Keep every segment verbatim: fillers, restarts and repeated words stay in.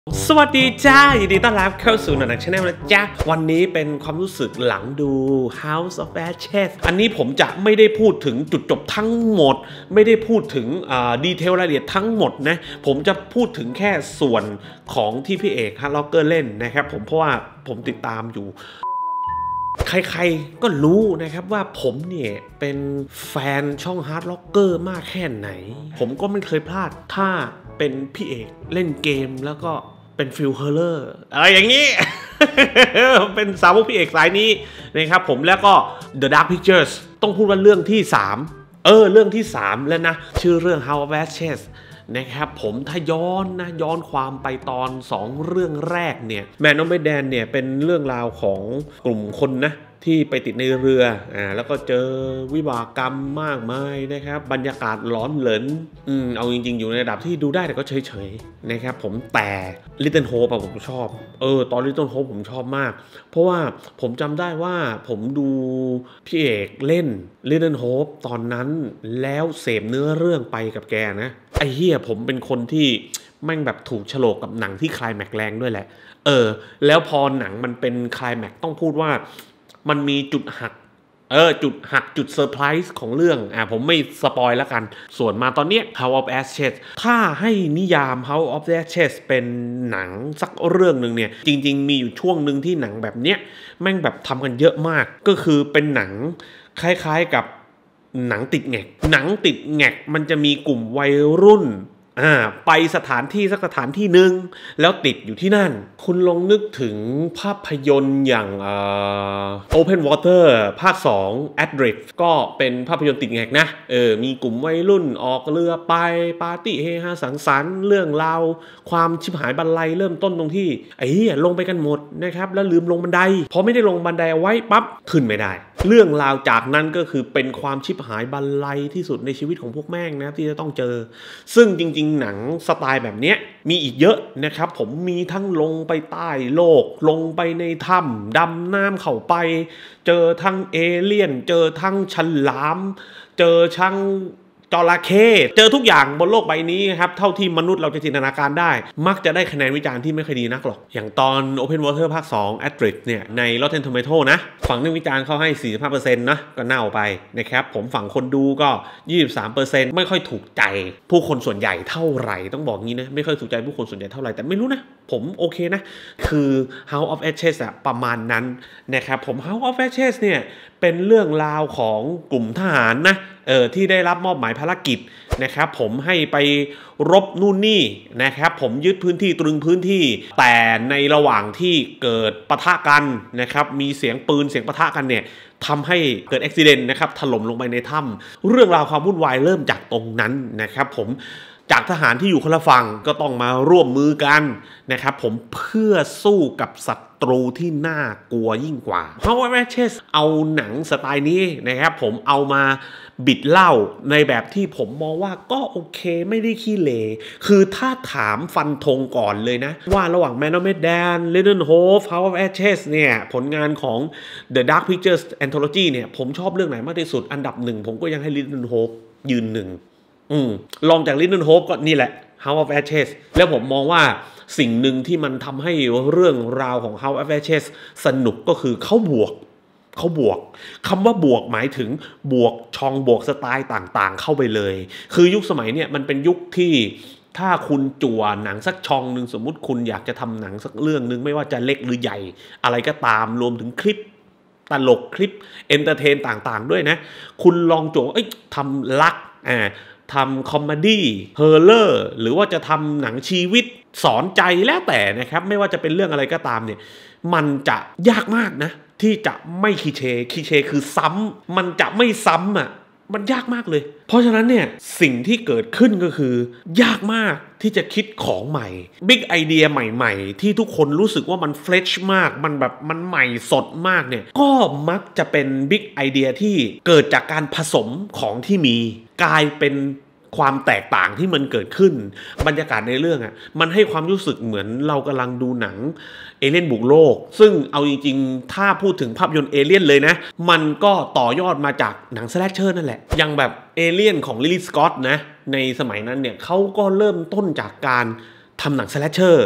สวัสดีจ้ายินดีต้อนรับเข้าสู่หนังชาแนลนะจ๊ะวันนี้เป็นความรู้สึกหลังดู House of Ashes อันนี้ผมจะไม่ได้พูดถึงจุดจบทั้งหมดไม่ได้พูดถึงดีเทลรายละเอียดทั้งหมดนะผมจะพูดถึงแค่ส่วนของที่พี่เอกฮาร์ดล็อกเกอร์เล่นนะครับผมเพราะว่าผมติดตามอยู่ใครๆก็รู้นะครับว่าผมเนี่ยเป็นแฟนช่อง Hard Locker มากแค่ไหนผมก็ไม่เคยพลาดถ้าเป็นพี่เอกเล่นเกมแล้วก็เป็นฟิลเฮอร์เลอร์อะไรอย่างนี้ เป็นสาวกพี่เอกสายนี้นะครับผมแล้วก็ The Dark Pictures ต้องพูดว่าเรื่องที่สามเออเรื่องที่สามแล้วนะชื่อเรื่อง House of Ashes นะครับผมถ้าย้อนนะย้อนความไปตอนสองเรื่องแรกเนี่ยแมนนอมเบดแดนเนี่ยเป็นเรื่องราวของกลุ่มคนนะที่ไปติดในเรืออ่าแล้วก็เจอวิบากกรรมมากมายนะครับบรรยากาศร้อนเหลินอืมเอาจริงๆอยู่ในระดับที่ดูได้แต่ก็เฉยๆนะครับผมแต่ Little Hope ผมชอบเออตอน Little Hope ผมชอบมากเพราะว่าผมจำได้ว่าผมดูพี่เอกเล่น Little Hope ตอนนั้นแล้วเสพเนื้อเรื่องไปกับแกนะไอ้เหี้ยผมเป็นคนที่แม่งแบบถูกโฉลกกับหนังที่คลายแม็กแรงด้วยแหละเออแล้วพอหนังมันเป็นคลายแม็กต้องพูดว่ามันมีจุดหักเออจุดหักจุดเซอร์ไพรส์ของเรื่องอ่ะผมไม่สปอยแล้วกันส่วนมาตอนเนี้ย House of Ashes ถ้าให้นิยาม House of Ashes เป็นหนังสักเรื่องหนึ่งเนี่ยจริงๆมีอยู่ช่วงหนึ่งที่หนังแบบเนี้ยแม่งแบบทำกันเยอะมากก็คือเป็นหนังคล้ายๆกับหนังติดแงกหนังติดแงกมันจะมีกลุ่มวัยรุ่นอ่าไปสถานที่สักสถานที่หนึ่งแล้วติดอยู่ที่นั่นคุณลองนึกถึงภาพยนตร์อย่างเอ่อ Open Water ภาคสอง Adrift ก็เป็นภาพยนตร์ติดแงกนะเออมีกลุ่มวัยรุ่นออกเรือไปปาร์ตี้เฮฮาสังสรรค์เรื่องราวความชิบหายบรรลัยเริ่มต้นตรงที่ไอ้เหี้ยลงไปกันหมดนะครับแล้วลืมลงบันไดพอไม่ได้ลงบันไดเอาไว้ปั๊บขึ้นไม่ได้เรื่องราวจากนั้นก็คือเป็นความชิบหายบรรลัยที่สุดในชีวิตของพวกแม่งนะที่จะต้องเจอซึ่งจริงๆหนังสไตล์แบบนี้มีอีกเยอะนะครับผมมีทั้งลงไปใต้โลกลงไปในถ้ำดำน้ำเข้าไปเจอทั้งเอเลี่ยนเจอทั้งฉลามเจอทั้งจระเข้เจอทุกอย่างบนโลกใบนี้ครับเท่าที่มนุษย์เราจะจินตนาการได้มักจะได้คะแนนวิจารณ์ที่ไม่ค่อยดีนักหรอกอย่างตอน Open Water ภาคสอง Adrift เนี่ยใน Rotten Tomato นะฝั่งนักวิจารณ์เขาให้ สี่สิบห้าเปอร์เซ็นต์ นะก็เน่าไปนะครับผมฝั่งคนดูก็ ยี่สิบสามเปอร์เซ็นต์ ไม่ค่อยถูกใจผู้คนส่วนใหญ่เท่าไหร่ต้องบอกงี้นะไม่ค่อยถูกใจผู้คนส่วนใหญ่เท่าไหร่แต่ไม่รู้นะผมโอเคนะคือ House of Ashes อะประมาณนั้นนะครับผม House of Ashes เนี่ยเป็นเรื่องราวของกลุ่มทหารนะเออที่ได้รับมอบหมายภารกิจนะครับผมให้ไปรบนู่นนี่นะครับผมยึดพื้นที่ตรึงพื้นที่แต่ในระหว่างที่เกิดปะทะกันนะครับมีเสียงปืนเสียงปะทะกันเนี่ยทำให้เกิดอุบัติเหตุนะครับถล่มลงไปในถ้ำเรื่องราวความวุ่นวายเริ่มจากตรงนั้นนะครับผมจากทหารที่อยู่คนละฝั่งก็ต้องมาร่วมมือกันนะครับผมเพื่อสู้กับศัตรูที่น่ากลัวยิ่งกว่า House of Ashes เอาหนังสไตล์นี้นะครับผมเอามาบิดเล่าในแบบที่ผมมองว่าก็โอเคไม่ได้ขี้เหร่คือถ้าถามฟันธงก่อนเลยนะว่าระหว่าง Man of Medan Little Hope House of Ashes เนี่ยผลงานของ The Dark Pictures Anthology เนี่ยผมชอบเรื่องไหนมากที่สุดอันดับหนึ่งผมก็ยังให้ Little Hope ยืนหนึ่งอืมลองจาก Little Hope ก็นี่แหละ House of Ashes แล้วผมมองว่าสิ่งหนึ่งที่มันทำให้เรื่องราวของ House of Ashes สนุกก็คือเขาบวกเขาบวกคำว่าบวกหมายถึงบวกช่องบวกสไตล์ต่างๆเข้าไปเลยคือยุคสมัยเนี่ยมันเป็นยุคที่ถ้าคุณจั่วหนังสักช่องหนึ่งสมมุติคุณอยากจะทำหนังสักเรื่องนึงไม่ว่าจะเล็กหรือใหญ่อะไรก็ตามรวมถึงคลิปตลกคลิปเอนเตอร์เทนต่างๆด้วยนะคุณลองจั่วเอ้ยทำลักอ่าทำคอมเมดี้เฮอร์เลอร์หรือว่าจะทำหนังชีวิตสอนใจแล้วแต่นะครับไม่ว่าจะเป็นเรื่องอะไรก็ตามเนี่ยมันจะยากมากนะที่จะไม่คีเชคีเชคือซ้ำมันจะไม่ซ้ำอ่ะมันยากมากเลยเพราะฉะนั้นเนี่ยสิ่งที่เกิดขึ้นก็คือยากมากที่จะคิดของใหม่บิ๊กไอเดียใหม่ๆที่ทุกคนรู้สึกว่ามันเฟรชมากมันแบบมันใหม่สดมากเนี่ยก็มักจะเป็นบิ๊กไอเดียที่เกิดจากการผสมของที่มีกลายเป็นความแตกต่างที่มันเกิดขึ้นบรรยากาศในเรื่องอ่ะมันให้ความรู้สึกเหมือนเรากำลังดูหนังเอเลี่ยนบุกโลกซึ่งเอาจริงๆถ้าพูดถึงภาพยนตร์เอเลี่ยนเลยนะมันก็ต่อยอดมาจากหนังสแลชเชอร์นั่นแหละอย่างแบบเอเลี่ยนของลิลลี่สกอตต์นะในสมัยนั้นเนี่ยเขาก็เริ่มต้นจากการทำหนังสแลชเชอร์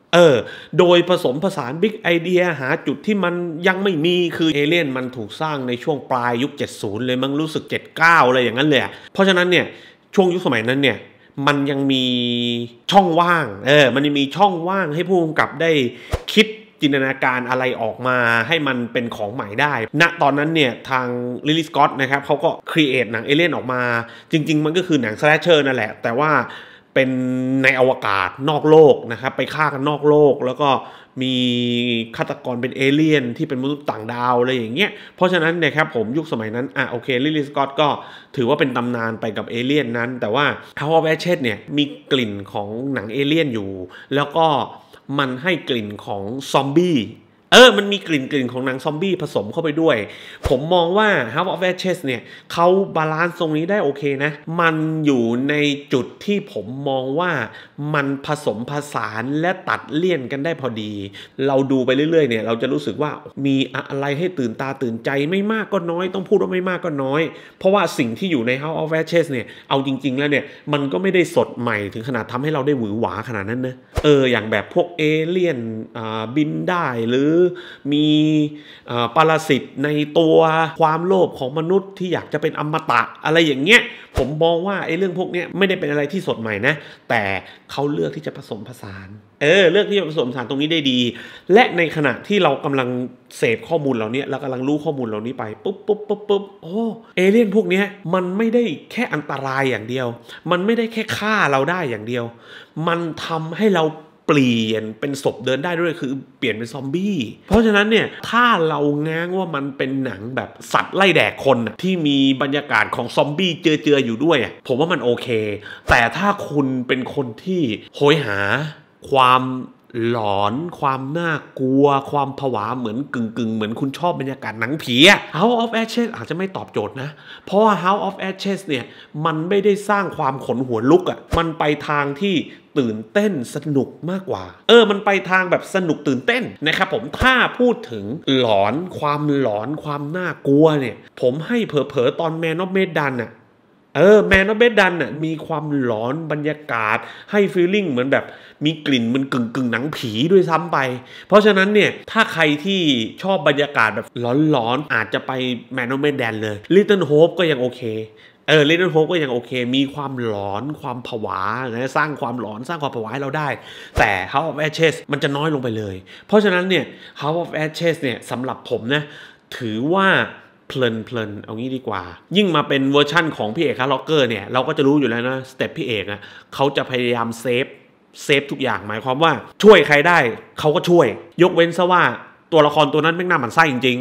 เออโดยผสมผสานบิ๊กไอเดียหาจุดที่มันยังไม่มีคือเอเลี่ยนมันถูกสร้างในช่วงปลายยุคเจ็ดสิบเลยมั้งรู้สึกเจ็ดสิบเก้าอะไรอย่างนั้นเลยเพราะฉะนั้นเนี่ยช่วงยุคสมัยนั้นเนี่ยมันยังมีช่องว่างเออมันยังมีช่องว่างให้ผู้กำกับได้คิดจินตนาการอะไรออกมาให้มันเป็นของใหม่ได้ณตอนนั้นเนี่ยทางลิลลี่สกอตนะครับเขาก็ครีเอทหนังเอเลี่ยนออกมาจริงๆมันก็คือหนังสแลชเชอร์นั่นแหละแต่ว่าเป็นในอวกาศนอกโลกนะครับไปฆ่ากันนอกโลกแล้วก็มีฆาตกรเป็นเอเลี่ยนที่เป็นมนุษย์ต่างดาวอะไรอย่างเงี้ยเพราะฉะนั้นเนี่ยครับผมยุคสมัยนั้นอ่ะโอเคลิลลี่สกอตก็ถือว่าเป็นตำนานไปกับเอเลี่ยนนั้นแต่ว่า House of Ashes เนี่ยมีกลิ่นของหนังเอเลี่ยนอยู่แล้วก็มันให้กลิ่นของซอมบี้เออมันมีกลิ่นกลิ่นของหนังซอมบี้ผสมเข้าไปด้วยผมมองว่า House of Ashes เนี่ยเขาบาลานซ์ตรงนี้ได้โอเคนะมันอยู่ในจุดที่ผมมองว่ามันผสมผสานและตัดเลี่ยนกันได้พอดีเราดูไปเรื่อยๆเนี่ยเราจะรู้สึกว่ามีอะไรให้ตื่นตาตื่นใจไม่มากก็น้อยต้องพูดว่าไม่มากก็น้อยเพราะว่าสิ่งที่อยู่ใน House of Ashes เนี่ยเอาจริงๆแล้วเนี่ยมันก็ไม่ได้สดใหม่ถึงขนาดทำให้เราได้หวือหวาขนาดนั้นนะเอออย่างแบบพวกเอเลี่ยนอ่าบินได้หรือมีปรสิตในตัวความโลภของมนุษย์ที่อยากจะเป็นอมตะอะไรอย่างเงี้ยผมมองว่าไอ้เรื่องพวกนี้ไม่ได้เป็นอะไรที่สดใหม่นะแต่เขาเลือกที่จะผสมผสานเออเลือกที่จะผสมผสานตรงนี้ได้ดีและในขณะที่เรากำลังเสพข้อมูลเหล่านี้เรากำลังรู้ข้อมูลเหล่านี้ไปปุ๊บปุ๊บปุ๊บปุ๊บโอ้เอเลี่ยนพวกนี้มันไม่ได้แค่อันตรายอย่างเดียวมันไม่ได้แค่ฆ่าเราได้อย่างเดียวมันทำให้เราเปลี่ยนเป็นศพเดินได้ด้วยคือเปลี่ยนเป็นซอมบี้เพราะฉะนั้นเนี่ยถ้าเราง้างว่ามันเป็นหนังแบบสัตว์ไล่แดกคนน่ะที่มีบรรยากาศของซอมบี้เจือๆอยู่ด้วยผมว่ามันโอเคแต่ถ้าคุณเป็นคนที่โหยหาความหลอนความน่ากลัวความผวาเหมือนกึ่งๆเหมือนคุณชอบบรรยากาศหนังผีอะ House of Ashes อาจจะไม่ตอบโจทย์นะเพราะว่า House of Ashes เนี่ยมันไม่ได้สร้างความขนหัวลุกอะมันไปทางที่ตื่นเต้นสนุกมากกว่าเออมันไปทางแบบสนุกตื่นเต้นนะครับผมถ้าพูดถึงหลอนความหลอนความน่ากลัวเนี่ยผมให้เผลอๆตอน Man of Medan น่ะเออ Man of Medan น่ะมีความหลอนบรรยากาศให้ฟีลลิ่งเหมือนแบบมีกลิ่นมันกึ่งกึ่งหนังผีด้วยซ้ำไปเพราะฉะนั้นเนี่ยถ้าใครที่ชอบบรรยากาศแบบหลอนๆอาจจะไป Man of Medan เลย Little Hope ก็ยังโอเคเออ Little Hope ก็ยังโอเคมีความหลอนความผวานะสร้างความหลอนสร้างความผวาให้เราได้แต่ House of Ashes มันจะน้อยลงไปเลยเพราะฉะนั้นเนี่ย House of Ashes เนี่ยสำหรับผมนะถือว่าเพลินเพลินเอางี้ดีกว่ายิ่งมาเป็นเวอร์ชั่นของพี่เอกคาร์ล็อกเกอร์เนี่ยเราก็จะรู้อยู่แล้วนะสเต็ปพี่เอกนะเขาจะพยายามเซฟเซฟทุกอย่างหมายความว่าช่วยใครได้เขาก็ช่วยยกเว้นซะว่าตัวละครตัวนั้นแม่งหน้าหมันไส้จริง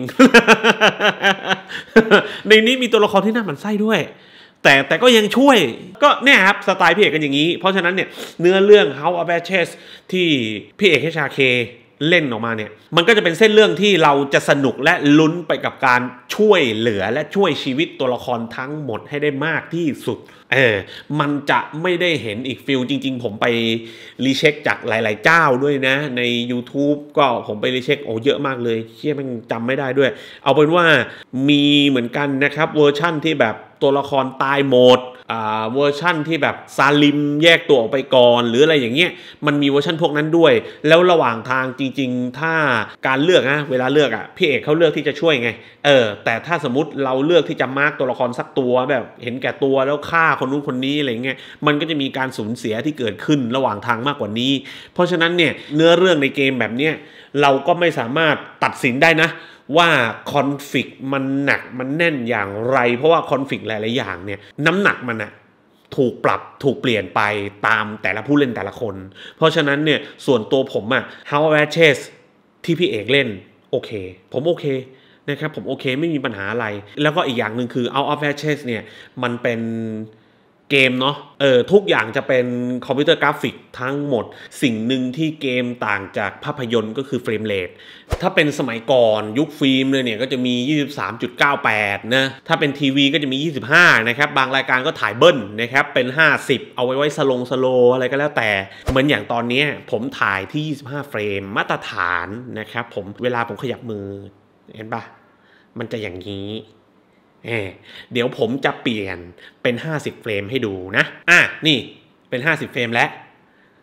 ๆ ในนี้มีตัวละครที่หน้าหมันไส้ด้วยแต่แต่ก็ยังช่วยก็เนี่ยครับสไตล์พี่เอกกันอย่างนี้เพราะฉะนั้นเนี่ยเนื้อเรื่อง House of Ashes ที่พี่เอก เอช อาร์ เค เล่นออกมาเนี่ยมันก็จะเป็นเส้นเรื่องที่เราจะสนุกและลุ้นไปกับการช่วยเหลือและช่วยชีวิตตัวละครทั้งหมดให้ได้มากที่สุดเออมันจะไม่ได้เห็นอีกฟิลจริงๆผมไปรีเช็คจากหลายๆเจ้าด้วยนะใน YouTube ก็ผมไปรีเช็คโอ้เยอะมากเลยเชี่ยมันจำไม่ได้ด้วยเอาเป็นว่ามีเหมือนกันนะครับเวอร์ชั่นที่แบบตัวละครตายหมดอ่าเวอร์ชั่นที่แบบซาลิมแยกตัวออกไปก่อนหรืออะไรอย่างเงี้ยมันมีเวอร์ชั่นพวกนั้นด้วยแล้วระหว่างทางจริงๆถ้าการเลือกนะเวลาเลือกอ่ะพี่เอกเขาเลือกที่จะช่วยไงเออแต่ถ้าสมมติเราเลือกที่จะมาร์กตัวละครสักตัวแบบเห็นแก่ตัวแล้วฆ่าคนนู้นคนนี้อะไรเงี้ยมันก็จะมีการสูญเสียที่เกิดขึ้นระหว่างทางมากกว่านี้เพราะฉะนั้นเนี่ยเนื้อเรื่องในเกมแบบเนี้ยเราก็ไม่สามารถตัดสินได้นะว่าคอนฟลิกต์มันหนักมันแน่นอย่างไรเพราะว่าคอนฟลิกต์หลายๆอย่างเนี่ยน้ำหนักมันอะถูกปรับถูกเปลี่ยนไปตามแต่ละผู้เล่นแต่ละคนเพราะฉะนั้นเนี่ยส่วนตัวผมอะ House of Ashes ที่พี่เอกเล่นโอเคผมโอเคนะครับผมโอเคไม่มีปัญหาอะไรแล้วก็อีกอย่างหนึ่งคือ House of Ashes เนี่ยมันเป็นเกมเนาะเออทุกอย่างจะเป็นคอมพิวเตอร์กราฟิกทั้งหมดสิ่งหนึ่งที่เกมต่างจากภาพยนตร์ก็คือเฟรมเรทถ้าเป็นสมัยก่อนยุคฟิล์มเลยเนี่ยก็จะมี ยี่สิบสามจุดเก้าแปด นะถ้าเป็นทีวีก็จะมี ยี่สิบห้า นะครับบางรายการก็ถ่ายเบิ้ลนะครับเป็นห้าสิบเอาไว้ไว้สโลงสโลอะไรก็แล้วแต่เหมือนอย่างตอนนี้ผมถ่ายที่ยี่สิบห้าเฟรมมาตรฐานนะครับผมเวลาผมขยับมือเห็นปะมันจะอย่างนี้เออเดี๋ยวผมจะเปลี่ยนเป็นห้าสิบเฟรมให้ดูนะอ่ะนี่เป็นห้าสิบเฟรมแล้ว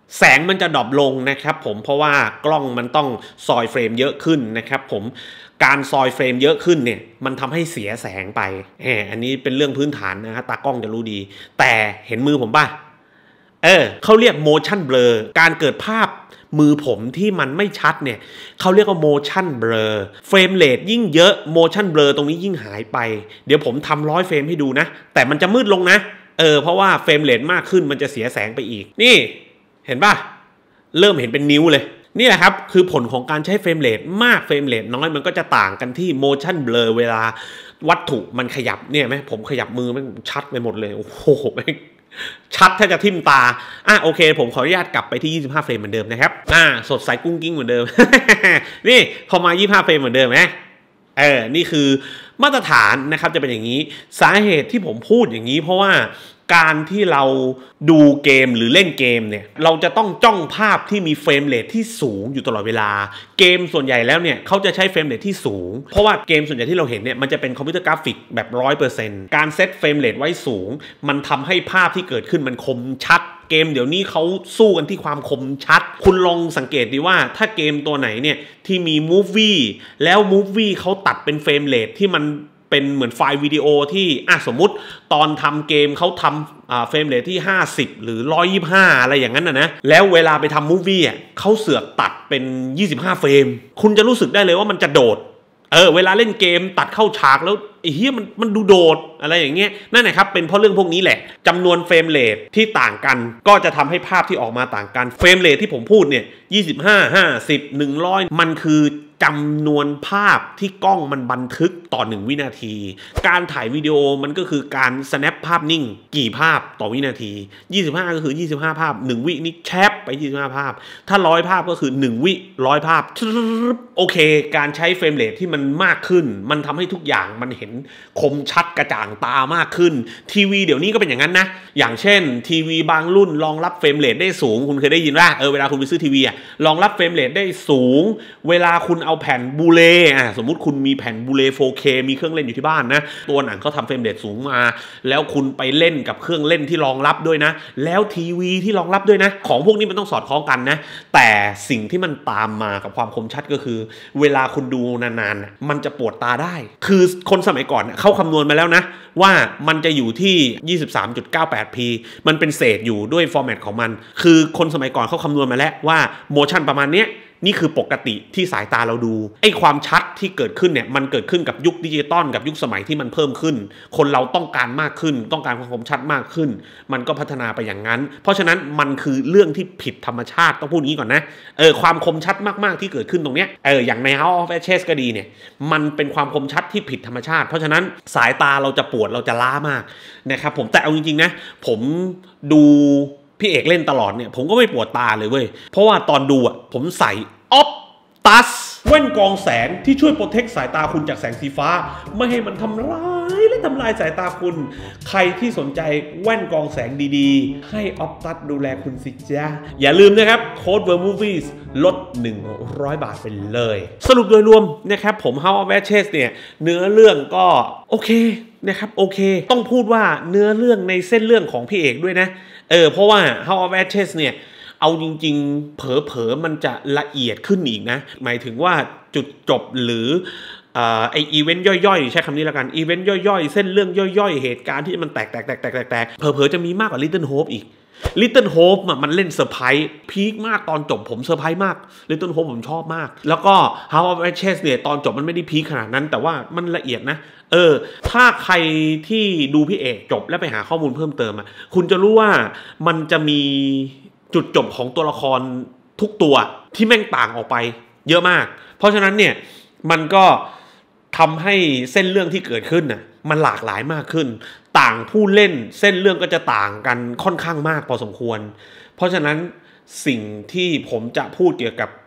แสงมันจะดรอปลงนะครับผมเพราะว่ากล้องมันต้องซอยเฟรมเยอะขึ้นนะครับผมการซอยเฟรมเยอะขึ้นเนี่ยมันทำให้เสียแสงไปแหมอันนี้เป็นเรื่องพื้นฐานนะฮะตากล้องจะรู้ดีแต่เห็นมือผมป่ะเออเขาเรียก motion blur การเกิดภาพมือผมที่มันไม่ชัดเนี่ยเขาเรียกว่า motion blur เฟรมเรทยิ่งเยอะ motion blur ตรงนี้ยิ่งหายไปเดี๋ยวผมทำร้อยเฟรมให้ดูนะแต่มันจะมืดลงนะเออเพราะว่าเฟรมเรทมากขึ้นมันจะเสียแสงไปอีกนี่เห็นป่ะเริ่มเห็นเป็นนิ้วเลยนี่แหละครับคือผลของการใช้เฟรมเรทมากเฟรมเรทน้อยมันก็จะต่างกันที่ motion blur เวลาวัตถุมันขยับเนี่ยไหมผมขยับมือมันชัดไปหมดเลยโอ้โหชัดถ้าจะทิ่มตาอ่ะโอเคผมขออนุญาตกลับไปที่ยี่สิบห้าเฟรมเหมือนเดิมนะครับอ่าสดใสกุ้งกิ้งเหมือนเดิม นี่พอมายี่สิบห้าเฟรมเหมือนเดิมไหมเออนี่คือมาตรฐานนะครับจะเป็นอย่างนี้สาเหตุที่ผมพูดอย่างนี้เพราะว่าการที่เราดูเกมหรือเล่นเกมเนี่ยเราจะต้องจ้องภาพที่มีเฟรมเรทที่สูงอยู่ตลอดเวลาเกมส่วนใหญ่แล้วเนี่ยเขาจะใช้เฟรมเรทที่สูงเพราะว่าเกมส่วนใหญ่ที่เราเห็นเนี่ยมันจะเป็นคอมพิวเตอร์กราฟิกแบบ ร้อยเปอร์เซ็นต์ การเซตเฟรมเรทไว้สูงมันทำให้ภาพที่เกิดขึ้นมันคมชัดเกมเดี๋ยวนี้เขาสู้กันที่ความคมชัดคุณลองสังเกตดีว่าถ้าเกมตัวไหนเนี่ยที่มีมูฟวี่แล้วมูฟวี่เขาตัดเป็นเฟรมเรทที่มันเป็นเหมือนไฟล์วิดีโอที่อ่ะสมมุติตอนทำเกมเขาทำอ่าเฟรมเรทที่ห้าสิบหรือหนึ่งร้อยยี่สิบห้าอะไรอย่างนั้นนะนะแล้วเวลาไปทำมูฟวี่อ่ะเขาเสือกตัดเป็นยี่สิบห้าเฟรมคุณจะรู้สึกได้เลยว่ามันจะโดดเออเวลาเล่นเกมตัดเข้าฉากแล้วไอ้เหี้ยมันมันดูโดดอะไรอย่างเงี้ยนั่นแหละครับเป็นเพราะเรื่องพวกนี้แหละจำนวนเฟรมเรทที่ต่างกันก็จะทำให้ภาพที่ออกมาต่างกันเฟรมเรทที่ผมพูดเนี่ยยี่สิบห้า ห้าสิบ หนึ่งร้อยมันคือจำนวนภาพที่กล้องมันบันทึกต่อหนึ่งวินาทีการถ่ายวิดีโอมันก็คือการ snap ภาพนิ่งกี่ภาพต่อวินาทียี่สิบห้าก็คือยี่สิบห้าภาพหนึ่งวินี่แชปไปยี่สิบห้าภาพถ้าหนึ่งร้อยภาพก็คือหนึ่งวิหนึ่งร้อยภาพโอเคการใช้เฟรมเรทที่มันมากขึ้นมันทำให้ทุกอย่างมันเห็นคมชัดกระจ่างตามากขึ้นทีวีเดี๋ยวนี้ก็เป็นอย่างนั้นนะอย่างเช่นทีวีบางรุ่นรองรับเฟรมเรทได้สูงคุณเคยได้ยินว่าเออเวลาคุณไปซื้อทีวีอะรองรับเฟรมเรทได้สูงเวลาคุณเอาแผ่นบูเลอ่ะสมมุติคุณมีแผ่นบูเล โฟร์เค มีเครื่องเล่นอยู่ที่บ้านนะตัวหนังเขาทำเฟรมเรทสูงมาแล้วคุณไปเล่นกับเครื่องเล่นที่รองรับด้วยนะแล้วทีวีที่รองรับด้วยนะของพวกนี้มันต้องสอดคล้องกันนะแต่สิ่งที่มันตามมากับความคมชัดก็คือเวลาคุณดูนานๆมันจะปวดตาได้คือคนสมัยก่อนเขาคำนวณมาแล้วนะว่ามันจะอยู่ที่ ยี่สิบสามจุดเก้าแปดพี มันเป็นเศษอยู่ด้วยฟอร์แมตของมันคือคนสมัยก่อนเขาคำนวณมาแล้วว่าโมชั่นประมาณเนี้ยนี่คือปกติที่สายตาเราดูไอ้ความชัดที่เกิดขึ้นเนี่ยมันเกิดขึ้นกับยุคดิจิตอลกับยุคสมัยที่มันเพิ่มขึ้นคนเราต้องการมากขึ้นต้องการความคมชัดมากขึ้นมันก็พัฒนาไปอย่างนั้นเพราะฉะนั้นมันคือเรื่องที่ผิดธรรมชาติต้องพูดงี้ก่อนนะเออความคมชัดมากๆที่เกิดขึ้นตรงเนี้ยเอออย่างใน House of Ashes ก็ดีเนี่ยมันเป็นความคมชัดที่ผิดธรรมชาติเพราะฉะนั้นสายตาเราจะปวดเราจะล้ามากนะครับผมแต่เอาจริงๆนะผมดูพี่เอกเล่นตลอดเนี่ยผมก็ไม่ปวดตาเลยเว้ยเพราะว่าตอนดูอ่ะผมใส่ออปตัสแว่นกรองแสงที่ช่วยโปรเทคสายตาคุณจากแสงสีฟ้าไม่ให้มันทำร้ายและทำลายสายตาคุณใครที่สนใจแว่นกรองแสงดีๆให้ออปตัสดูแลคุณสิจ้าอย่าลืมนะครับโค้ด เวิร์ Movies ลดหนึ่งร้อยบาทไปเลยสรุปโดยรวมนะครับผม House of Ashes เนี่ยเนื้อเรื่องก็โอเคนะครับโอเคต้องพูดว่าเนื้อเรื่องในเส้นเรื่องของพี่เอกด้วยนะเออเพราะว่า House of Ashes เนี่ยเอาจริงๆเผลอๆมันจะละเอียดขึ้นอีกนะหมายถึงว่าจุดจบหรือไออีเวนต์ย่อยๆใช้คำนี้แล้วกันอีเวนต์ย่อยๆเส้นเรื่องย่อยๆเหตุการณ์ที่มันแตกแตกแตกแตกแตกเผลอๆจะมีมากกว่า Little Hope อีก Little Hope มันเล่นเซอร์ไพรส์พีคมากตอนจบผมเซอร์ไพรส์มาก Little Hope ผมชอบมากแล้วก็ House of Ashes เนี่ยตอนจบมันไม่ได้พีคขนาดนั้นแต่ว่ามันละเอียดนะเออถ้าใครที่ดูพี่เอกจบแล้วไปหาข้อมูลเพิ่มเติมอ่ะคุณจะรู้ว่ามันจะมีจุดจบของตัวละครทุกตัวที่แม่งต่างออกไปเยอะมากเพราะฉะนั้นเนี่ยมันก็ทำให้เส้นเรื่องที่เกิดขึ้นน่ะมันหลากหลายมากขึ้นต่างผู้เล่นเส้นเรื่องก็จะต่างกันค่อนข้างมากพอสมควรเพราะฉะนั้นสิ่งที่ผมจะพูดเกี่ยวกับ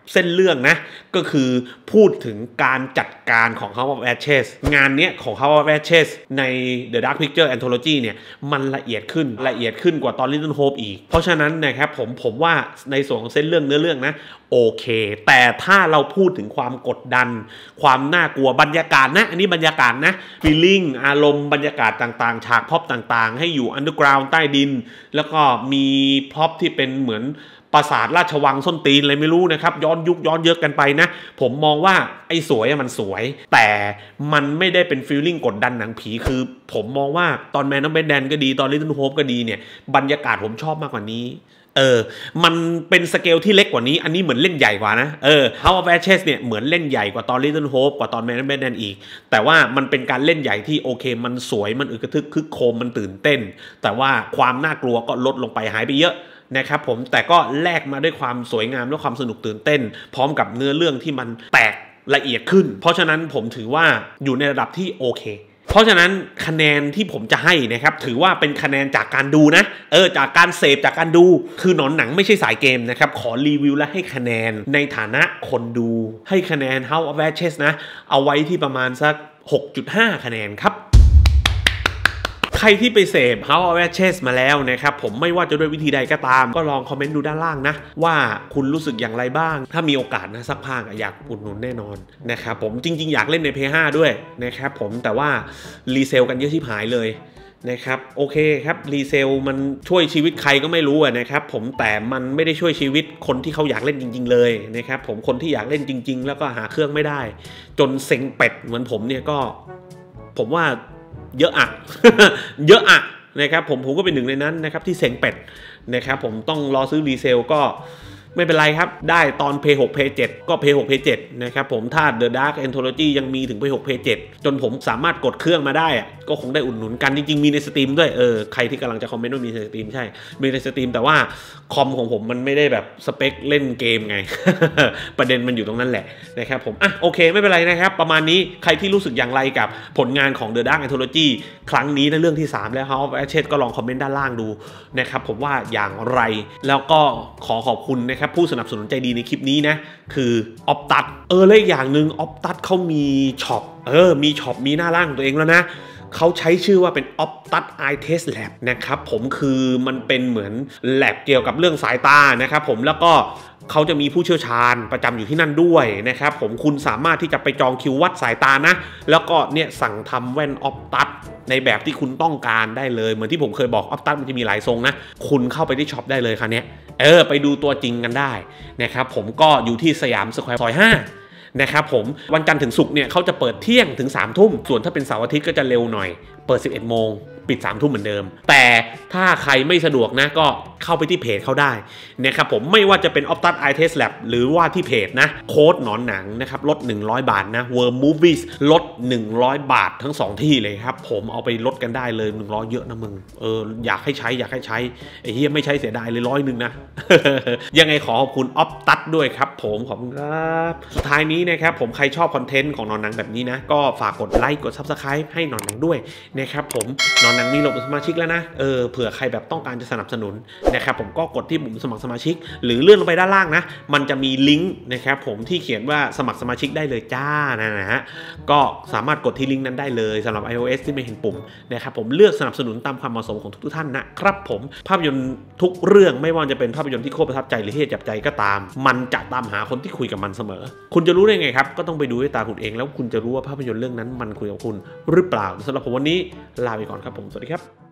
เส้นเรื่องนะก็คือพูดถึงการจัดการของ House of Ashes งานเนี้ยของ House of Ashes ใน The Dark Picture Anthology เนี่ยมันละเอียดขึ้นละเอียดขึ้นกว่าตอน Little Hope อีกเพราะฉะนั้นนะครับผมผมว่าในส่วนของเส้นเรื่องเนื้อเรื่องนะโอเคแต่ถ้าเราพูดถึงความกดดันความน่ากลัวบรรยากาศนะอันนี้บรรยากาศนะ feeling อารมณ์บรรยากาศต่างๆฉากพร็อพต่างๆให้อยู่ underground ใต้ดินแล้วก็มีพร็อพที่เป็นเหมือนปราสาทราชวังส้นตีนอะไรไม่รู้นะครับย้อนยุคย้อนเยอะกันไปนะผมมองว่าไอ้สวยมันสวยแต่มันไม่ได้เป็นฟีลลิ่งกดดันหนังผีคือผมมองว่าตอนแมนน้องเบนแดนก็ดีตอนลิตเติ้ลโฮปก็ดีเนี่ยบรรยากาศผมชอบมากกว่านี้เออมันเป็นสเกลที่เล็กกว่านี้อันนี้เหมือนเล่นใหญ่กว่านะเออ House of Ashes เนี่ยเหมือนเล่นใหญ่กว่าตอน Little Hope กว่าตอน Man of Medan อีกแต่ว่ามันเป็นการเล่นใหญ่ที่โอเคมันสวยมันอึกกระทึกคึกโครมมันตื่นเต้นแต่ว่าความน่ากลัวก็ลดลงไปหายไปเยอะนะครับผมแต่ก็แลกมาด้วยความสวยงามและความสนุกตื่นเต้นพร้อมกับเนื้อเรื่องที่มันแตกละเอียดขึ้นเพราะฉะนั้นผมถือว่าอยู่ในระดับที่โอเคเพราะฉะนั้นคะแนนที่ผมจะให้นะครับถือว่าเป็นคะแนนจากการดูนะเออจากการเสพจากการดูคือหนอนหนังไม่ใช่สายเกมนะครับขอรีวิวและให้คะแนนในฐานะคนดูให้คะแนน House of Ashes นะเอาไว้ที่ประมาณสัก หกจุดห้า คะแนนครับใครที่ไปเสพ House of Ashes มาแล้วนะครับผมไม่ว่าจะด้วยวิธีใดก็ตามก็ลองคอมเมนต์ดูด้านล่างนะว่าคุณรู้สึกอย่างไรบ้างถ้ามีโอกาสนะสักภาคอยากอุดหนุนแน่นอนนะครับผมจริงๆอยากเล่นใน พี เอส ห้า ด้วยนะครับผมแต่ว่ารีเซลกันเยอะชิบหายเลยนะครับโอเคครับรีเซลมันช่วยชีวิตใครก็ไม่รู้นะครับผมแต่มันไม่ได้ช่วยชีวิตคนที่เขาอยากเล่นจริงๆเลยนะครับผมคนที่อยากเล่นจริงๆแล้วก็หาเครื่องไม่ได้จนเซ็งเป็ดเหมือนผมเนี่ยก็ผมว่าเยอะอะเยอะอะนะครับผมผมก็เป็นหนึ่งในนั้นนะครับที่เซ็งเป็ดนะครับผมต้องรอซื้อรีเซลก็ไม่เป็นไรครับได้ตอน พี หก พี เจ็ด ก็ พี หก พี เจ็ด นะครับผมถ้า The Dark Anthology ยังมีถึง พี หก พี เจ็ด จนผมสามารถกดเครื่องมาได้อะก็คงได้อุดหนุนกันจริงๆมีในสตรีมด้วยเออใครที่กำลังจะคอมเมนต์ว่ามีในสตรีมใช่มีในสตรีมแต่ว่าคอมของผมมันไม่ได้แบบสเปคเล่นเกมไง ประเด็นมันอยู่ตรงนั้นแหละนะครับผมอ่ะโอเคไม่เป็นไรนะครับประมาณนี้ใครที่รู้สึกอย่างไรกับผลงานของ The Dark Anthology ครั้งนี้ในเรื่องที่สามแล้ว House of Ashes ก็ลองคอมเมนต์ด้านล่างดูนะครับผมว่าอย่างไรแล้วก็ขอขอบคุณนะครับผู้สนับสนุนใจดีในคลิปนี้นะคือออปตัสเออและอย่างหนึ่งออปตัสเขามีช็อปเออมีช็อปมีหน้าร่างตัวเองแล้วนะเขาใช้ชื่อว่าเป็น Optus Eye Test Lab นะครับผมคือมันเป็นเหมือน lab เกี่ยวกับเรื่องสายตานะครับผมแล้วก็เขาจะมีผู้เชี่ยวชาญประจำอยู่ที่นั่นด้วยนะครับผมคุณสามารถที่จะไปจองคิววัดสายตานะแล้วก็เนี่ยสั่งทำแว่น Optus ในแบบที่คุณต้องการได้เลยเหมือนที่ผมเคยบอก Optus มันจะมีหลายทรงนะคุณเข้าไปที่ช็อปได้เลยค่ะเนี้ยเออไปดูตัวจริงกันได้นะครับผมก็อยู่ที่สยามสแควร์ซอยห้านะครับผมวันจันทร์ถึงศุกร์เนี่ยเขาจะเปิดเที่ยงถึงสามทุ่มส่วนถ้าเป็นเสาร์อาทิตย์ก็จะเร็วหน่อยเปิดสิบเอ็ดโมงปิดสามทุ่มเหมือนเดิมแต่ถ้าใครไม่สะดวกนะก็เข้าไปที่เพจเขาได้นะครับผมไม่ว่าจะเป็น Optus Eye Test Lab หรือว่าที่เพจนะโค้ดหนอนหนังนะครับลดหนึ่งร้อยบาทนะ World Movies ลดหนึ่งร้อยบาททั้งสองที่เลยครับผมเอาไปลดกันได้เลยหนึ่งร้อยเยอะนะมึงเอออยากให้ใช้อยากให้ใช้ไอ้เหี้ยไม่ใช้เสียดายเลยร้อยหนึ่งนะ ยังไงขอขอบคุณ Optus ด้วยครับผมขอบคุณครับสุดท้ายนี้นะครับผมใครชอบคอนเทนต์ของหนอนหนังแบบนี้นะก็ฝากกดไลค์กด Subscribe ให้หนอนหนังด้วยนะครับผมหนอนหนังมีระบบสมาชิกแล้วนะเออเผื่อใครแบบต้องการจะสนับสนุนนะครับผมก็กดที่ปุ่มสมัครสมาชิกหรือเลื่อนลงไปด้านล่างนะมันจะมีลิงก์นะครับผมที่เขียนว่าสมัครสมาชิกได้เลยจ้านะฮะก็สามารถกดที่ลิงก์นั้นได้เลยสำหรับ iOS ที่ไม่เห็นปุ่มนะครับผมเลือกสนับสนุนตามความเหมาะสมของทุกท่านนะครับผมภาพยนตร์ทุกเรื่องไม่ว่าจะเป็นภาพยนตร์ที่โคตรประทับใจหรือที่จับใจก็ตามมันจะตามหาคนที่คุยกับมันเสมอคุณจะรู้ได้ไงครับก็ต้องไปดูด้วยตาคุณเองแล้วคุณจะรู้ว่าภาพยนตร์เรื่องนั้นมันคุยกับคุณหรือเปล่าสำหรับผมวันนี้ลาไปก่อนครับผมสวัสดีครับ